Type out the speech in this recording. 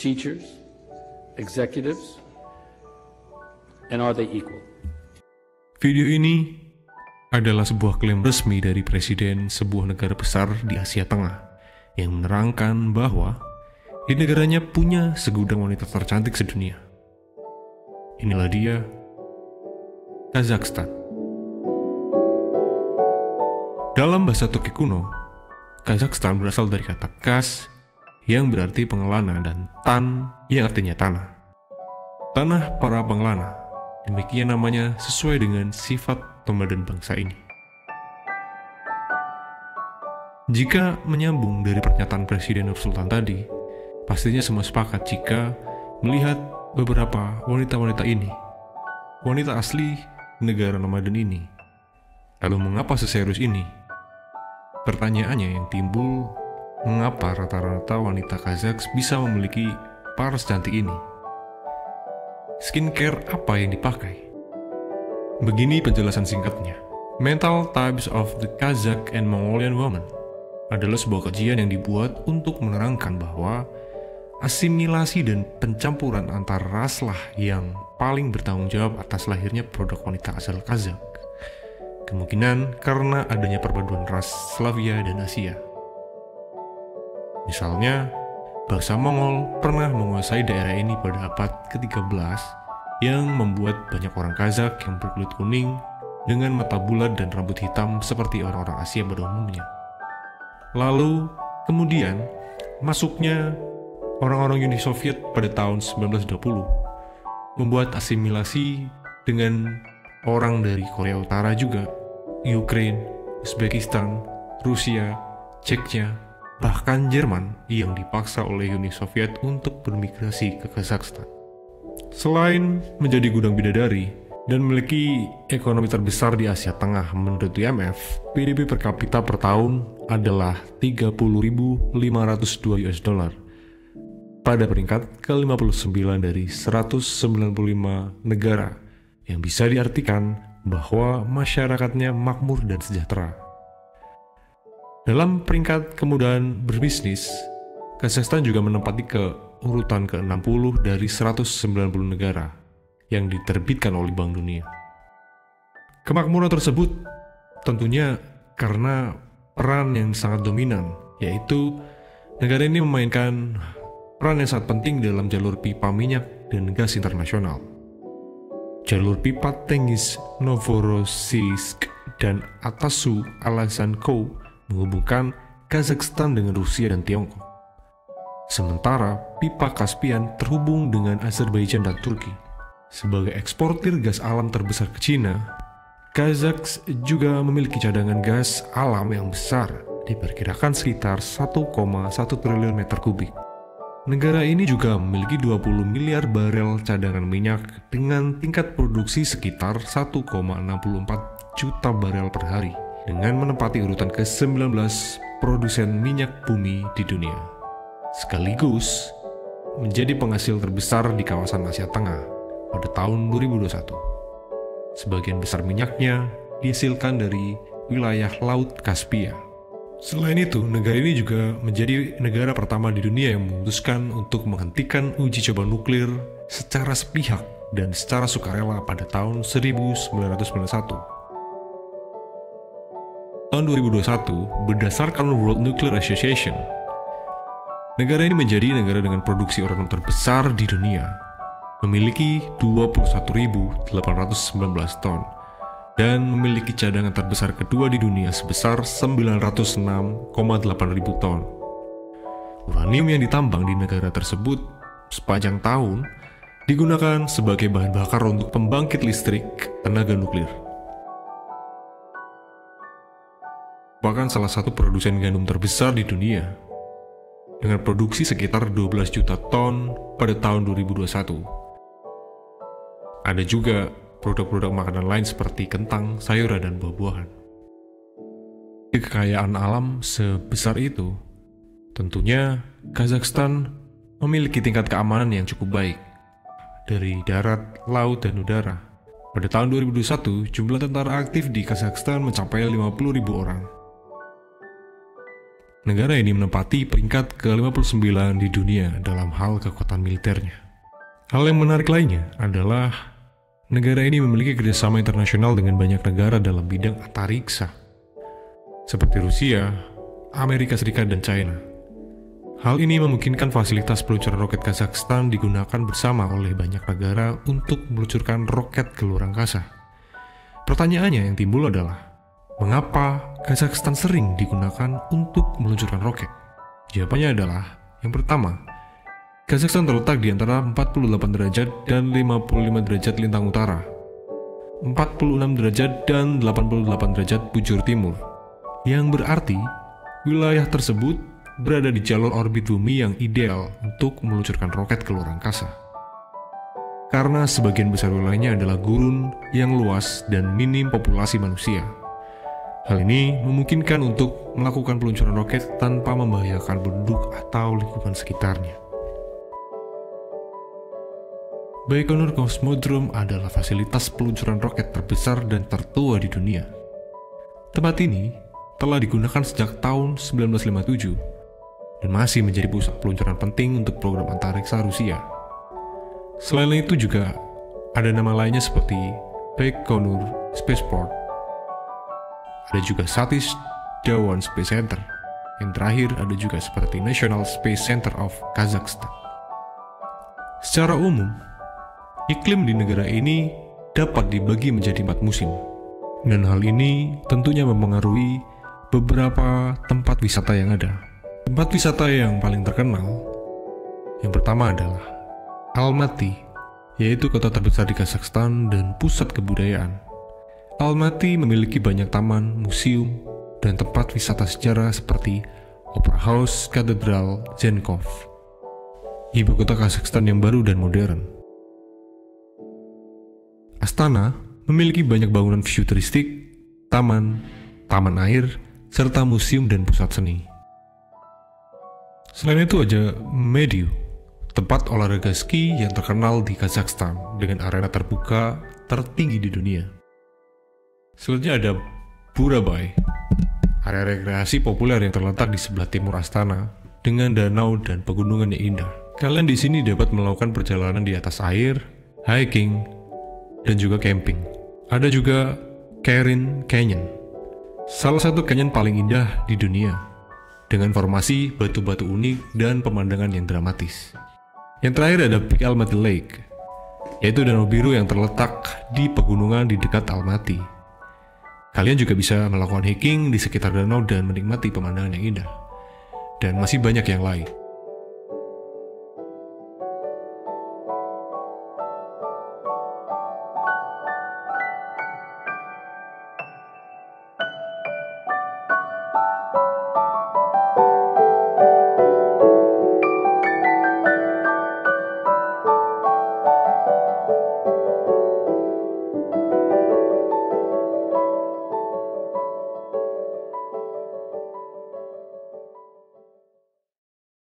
teachers, executives, and are they equal? Video ini adalah sebuah klaim resmi dari presiden sebuah negara besar di Asia Tengah yang menerangkan bahwa di negaranya punya segudang wanita tercantik sedunia. Inilah dia, Kazakhstan. Dalam bahasa Turki kuno, Kazakhstan berasal dari kata Kaz yang berarti pengelana dan Tan yang artinya tanah. Tanah para pengelana, demikian namanya sesuai dengan sifat nomaden bangsa ini. Jika menyambung dari pernyataan Presiden Nursultan tadi, pastinya semua sepakat jika melihat beberapa wanita-wanita ini, wanita asli negara nomaden ini. Lalu mengapa seserius ini? Pertanyaannya yang timbul, mengapa rata-rata wanita Kazakh bisa memiliki paras cantik ini? Skincare apa yang dipakai? Begini penjelasan singkatnya. Mental Types of the Kazakh and Mongolian Women adalah sebuah kajian yang dibuat untuk menerangkan bahwa asimilasi dan pencampuran antar raslah yang paling bertanggung jawab atas lahirnya produk wanita asal Kazakh. Kemungkinan karena adanya perpaduan ras Slavia dan Asia. Misalnya, bangsa Mongol pernah menguasai daerah ini pada abad ke-13 yang membuat banyak orang Kazakh yang berkulit kuning dengan mata bulat dan rambut hitam seperti orang-orang Asia pada umumnya. Lalu, kemudian, masuknya orang-orang Uni Soviet pada tahun 1920 membuat asimilasi dengan orang dari Korea Utara juga, Ukraine, Uzbekistan, Rusia, Czechia, bahkan Jerman yang dipaksa oleh Uni Soviet untuk bermigrasi ke Kazakhstan. Selain menjadi gudang bidadari dan memiliki ekonomi terbesar di Asia Tengah menurut IMF, PDB per kapita per tahun adalah 30.502 US dollar pada peringkat ke-59 dari 195 negara, yang bisa diartikan bahwa masyarakatnya makmur dan sejahtera. Dalam peringkat kemudahan berbisnis, Kazakhstan juga menempati urutan ke-60 dari 190 negara yang diterbitkan oleh Bank Dunia. Kemakmuran tersebut tentunya karena peran yang sangat dominan, yaitu negara ini memainkan peran yang sangat penting dalam jalur pipa minyak dan gas internasional. Jalur pipa Tengiz, Novorossiysk, dan Atasu-Alazankou menghubungkan Kazakhstan dengan Rusia dan Tiongkok. Sementara pipa Caspian terhubung dengan Azerbaijan dan Turki. Sebagai eksportir gas alam terbesar ke Cina, Kazakh juga memiliki cadangan gas alam yang besar, diperkirakan sekitar 1,1 triliun meter kubik. Negara ini juga memiliki 20 miliar barel cadangan minyak dengan tingkat produksi sekitar 1,64 juta barel per hari, dengan menempati urutan ke-19 produsen minyak bumi di dunia. Sekaligus menjadi penghasil terbesar di kawasan Asia Tengah pada tahun 2021. Sebagian besar minyaknya dihasilkan dari wilayah Laut Kaspia. Selain itu, negara ini juga menjadi negara pertama di dunia yang memutuskan untuk menghentikan uji coba nuklir secara sepihak dan secara sukarela pada tahun 1991. Tahun 2021, berdasarkan World Nuclear Association, negara ini menjadi negara dengan produksi uranium terbesar di dunia, memiliki 21.819 ton, dan memiliki cadangan terbesar kedua di dunia sebesar 906,8 ribu ton. Uranium yang ditambang di negara tersebut sepanjang tahun digunakan sebagai bahan bakar untuk pembangkit listrik tenaga nuklir. Bahkan salah satu produsen gandum terbesar di dunia, dengan produksi sekitar 12 juta ton pada tahun 2021. Ada juga produk-produk makanan lain seperti kentang, sayuran, dan buah-buahan. Kekayaan alam sebesar itu, tentunya Kazakhstan memiliki tingkat keamanan yang cukup baik dari darat, laut, dan udara. Pada tahun 2021, jumlah tentara aktif di Kazakhstan mencapai 50.000 orang. Negara ini menempati peringkat ke-59 di dunia dalam hal kekuatan militernya. Hal yang menarik lainnya adalah negara ini memiliki kerjasama internasional dengan banyak negara dalam bidang antariksa, seperti Rusia, Amerika Serikat, dan China. Hal ini memungkinkan fasilitas peluncuran roket Kazakhstan digunakan bersama oleh banyak negara untuk meluncurkan roket ke luar angkasa. Pertanyaannya yang timbul adalah, mengapa Kazakhstan sering digunakan untuk meluncurkan roket? Jawabannya adalah, yang pertama, Kazakhstan terletak di antara 48 derajat dan 55 derajat lintang utara, 46 derajat dan 88 derajat bujur timur, yang berarti wilayah tersebut berada di jalur orbit bumi yang ideal untuk meluncurkan roket ke luar angkasa. Karena sebagian besar wilayahnya adalah gurun yang luas dan minim populasi manusia. Hal ini memungkinkan untuk melakukan peluncuran roket tanpa membahayakan penduduk atau lingkungan sekitarnya. Baikonur Cosmodrome adalah fasilitas peluncuran roket terbesar dan tertua di dunia. Tempat ini telah digunakan sejak tahun 1957 dan masih menjadi pusat peluncuran penting untuk program antariksa Rusia. Selain itu juga ada nama lainnya seperti Baikonur Spaceport. Ada juga Satish Dhawan Space Center. Yang terakhir ada juga seperti National Space Center of Kazakhstan. Secara umum, iklim di negara ini dapat dibagi menjadi 4 musim. Dan hal ini tentunya mempengaruhi beberapa tempat wisata yang ada. Tempat wisata yang paling terkenal, yang pertama adalah Almaty, yaitu kota terbesar di Kazakhstan dan pusat kebudayaan. Almaty memiliki banyak taman, museum, dan tempat wisata sejarah seperti Opera House, Katedral Zenkov, ibu kota Kazakhstan yang baru dan modern. Astana memiliki banyak bangunan futuristik, taman air, serta museum dan pusat seni. Selain itu ada Medyu, tempat olahraga ski yang terkenal di Kazakhstan dengan arena terbuka tertinggi di dunia. Selanjutnya ada Burabay, area rekreasi populer yang terletak di sebelah timur Astana dengan danau dan pegunungan yang indah. Kalian di sini dapat melakukan perjalanan di atas air, hiking, dan juga camping. Ada juga Karen Canyon, salah satu canyon paling indah di dunia, dengan formasi batu-batu unik dan pemandangan yang dramatis. Yang terakhir ada Big Almaty Lake, yaitu danau biru yang terletak di pegunungan di dekat Almaty. Kalian juga bisa melakukan hiking di sekitar danau dan menikmati pemandangan yang indah. Dan masih banyak yang lain.